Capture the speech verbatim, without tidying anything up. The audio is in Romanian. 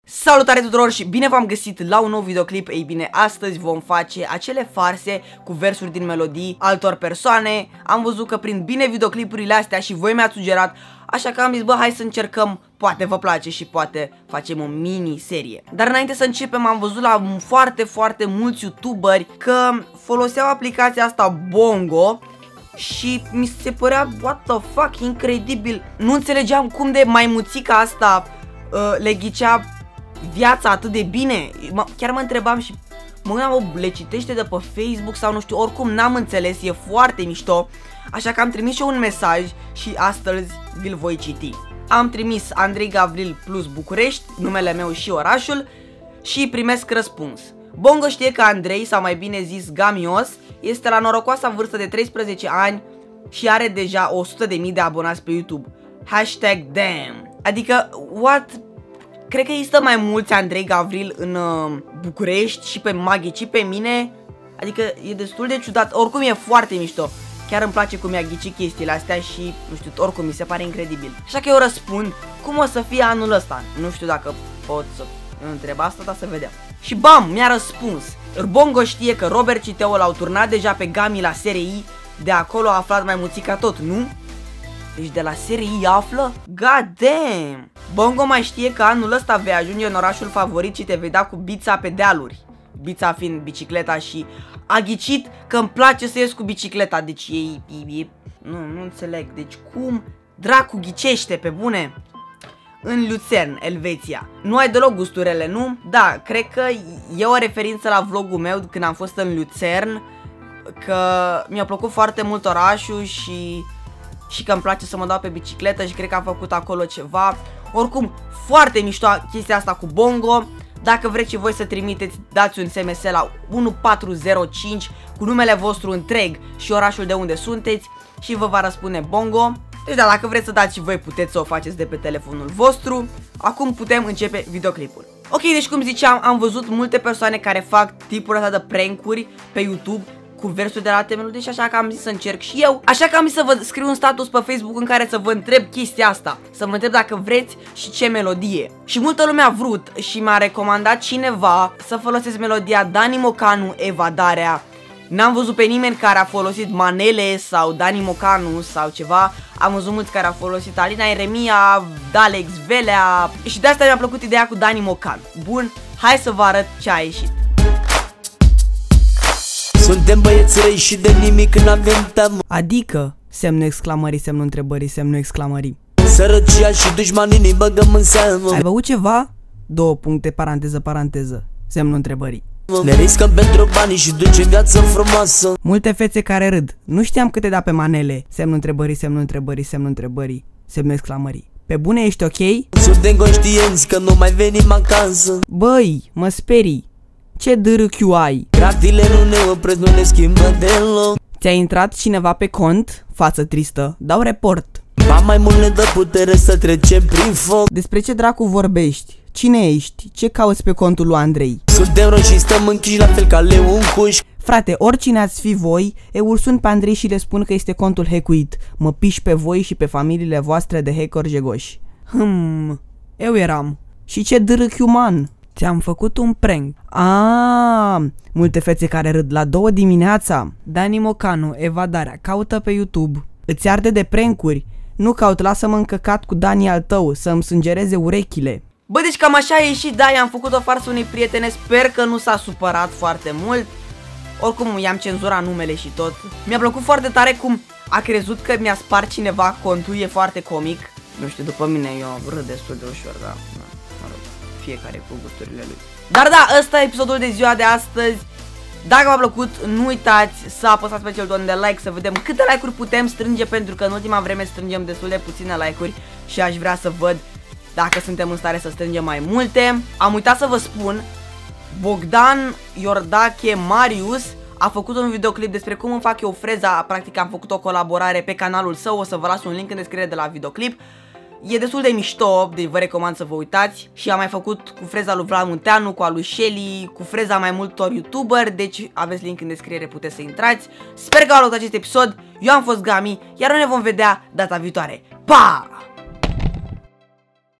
Salutare tuturor și bine v-am găsit la un nou videoclip. Ei bine, astăzi vom face acele farse cu versuri din melodii altor persoane. Am văzut că prind bine videoclipurile astea și voi mi-ați sugerat, așa că am zis, bă, hai să încercăm, poate vă place și poate facem o mini-serie. Dar înainte să începem, am văzut la foarte, foarte mulți youtuberi că foloseau aplicația asta Bongo și mi se părea, what the fuck, incredibil. Nu înțelegeam cum de maimuțica asta uh, le ghicea viața atât de bine. Chiar mă întrebam și mă gândeam, le citește de pe Facebook sau nu știu, oricum n-am înțeles, e foarte mișto. Așa că am trimis și eu un mesaj și astăzi vi-l voi citi. Am trimis Andrei Gavril plus București, numele meu și orașul, și primesc răspuns. Bongo știe că Andrei, sau mai bine zis Gamios, este la norocoasa vârstă de treisprezece ani și are deja o sută de mii de abonați pe YouTube. Hashtag damn. Adică, what? Cred că există mai mulți Andrei Gavril în uh, București și pe Maghi și pe mine. Adică e destul de ciudat. Oricum e foarte mișto. Chiar îmi place cum i-a ghicit chestiile astea și, nu știu, oricum mi se pare incredibil. Așa că eu răspund, cum o să fie anul ăsta? Nu știu dacă pot să întreb asta, dar să vedem. Și bam, mi-a răspuns. Bongo știe că Robert și Teo l-au turnat deja pe Gami la S R I. De acolo a aflat mai muțica tot, nu? Deci de la S R I află? God damn! Bongo mai știe că anul ăsta vei ajunge în orașul favorit și te vei da cu bița pe dealuri. Bița fiind bicicleta și a ghicit că îmi place să ies cu bicicleta. Deci e, e, e... Nu, nu înțeleg. Deci cum dracu ghicește, pe bune? În Lucern, Elveția. Nu ai deloc gusturele, nu? Da, cred că e o referință la vlogul meu când am fost în Lucern, că mi-a plăcut foarte mult orașul și... și că îmi place să mă dau pe bicicletă și cred că am făcut acolo ceva. Oricum, foarte mișto chestia asta cu Bongo. Dacă vreți și voi să trimiteți, dați un S M S la unu patru zero cinci cu numele vostru întreg și orașul de unde sunteți și vă va răspunde Bongo. Deci da, dacă vreți să dați și voi, puteți să o faceți de pe telefonul vostru. Acum putem începe videoclipul. Ok, deci cum ziceam, am văzut multe persoane care fac tipul ăsta de prank-uri pe YouTube cu versuri de la alte melodii și așa că am zis să încerc și eu. Așa că am zis să vă scriu un status pe Facebook în care să vă întreb chestia asta, să vă întreb dacă vreți și ce melodie. Și multă lume a vrut și m-a recomandat cineva să folosesc melodia Dani Mocanu, Evadarea. N-am văzut pe nimeni care a folosit Manele sau Dani Mocanu sau ceva. Am văzut mulți care au folosit Alina Eremia, Dalex Velea și de asta mi-a plăcut ideea cu Dani Mocanu. Bun, hai să vă arăt ce a ieșit. Suntem băieți răi și de nimic n-avem teamă. Adică, semnul exclamării, semnul întrebării, semnul exclamării. Sărăcia și dușmanii ne băgăm în seamă. Ai băut ceva? Două puncte, paranteză, paranteză, semnul întrebării. Ne riscăm pentru banii și ducem viață frumoasă. Multe fețe care râd. Nu știam câte da pe manele. Semnul întrebării, semnul întrebării, semnul întrebării, semnul exclamării. Pe bune, ești ok? Suntem conștienți că nu mai venim acasă. Băi, mă sperii. Ce D R Q ai? Gratile nu ne opresc, nu ne schimbă deloc. Ți-a intrat cineva pe cont? Față tristă, dau report. Ba mai mult ne dă putere să trecem prin foc. Despre ce dracu vorbești? Cine ești? Ce cauți pe contul lui Andrei? Suntem roși și stăm închiși la fel ca leu în cuș. Frate, oricine ați fi voi, eu îl sun pe Andrei și le spun că este contul hackuit. Mă piși pe voi și pe familiile voastre de hackeri jegoși. Hmm, eu eram. Și ce D R Q, man? Ți-am făcut un prank. Aaaa, multe fețe care râd la două dimineața. Dani Mocanu, Evadarea, caută pe YouTube. Îți arde de prankuri? Nu caut, lasă-mă încăcat cu Dani al tău, să-mi sângereze urechile. Bă, deci cam așa a ieșit, da, i-am făcut o farsă unei prietene, sper că nu s-a supărat foarte mult. Oricum, i-am cenzurat numele și tot. Mi-a plăcut foarte tare cum a crezut că mi-a spart cineva contul, e foarte comic. Nu știu, după mine eu râd destul de ușor, da, da, mă rog, fiecare cu gusturile lui. Dar da, ăsta e episodul de ziua de astăzi. Dacă v-a plăcut, nu uitați să apăsați pe cel buton de like, să vedem câte like-uri putem strânge, pentru că în ultima vreme strângem destul de puține like-uri și aș vrea să văd dacă suntem în stare să strângem mai multe. Am uitat să vă spun, Bogdan Iordache Marius a făcut un videoclip despre cum îmi fac eu freza. Practic am făcut o colaborare pe canalul său, o să vă las un link în descriere de la videoclip. E destul de mișto, deci vă recomand să vă uitați. Și am mai făcut cu freza lui Vlad Munteanu, cu a lui Shelly, cu freza mai multor youtuberi, deci aveți link în descriere, puteți să intrați. Sper că v-a plăcut acest episod, eu am fost Gami, iar noi ne vom vedea data viitoare. Pa!